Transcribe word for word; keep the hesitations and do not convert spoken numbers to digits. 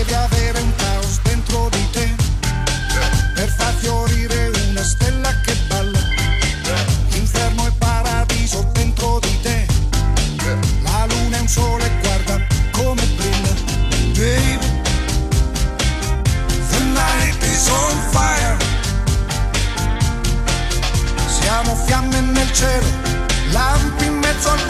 devi avere un caos dentro di te per far fiorire una stella che balla. Inferno e paradiso dentro di te. La luna è un sole, guarda come brilla. Baby, the night is on fire. Siamo fiamme nel cielo, lampi in mezzo al